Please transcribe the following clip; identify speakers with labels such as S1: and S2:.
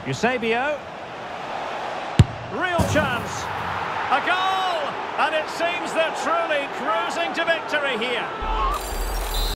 S1: Eusebio. Real chance. A goal! And it seems they're truly cruising to victory here.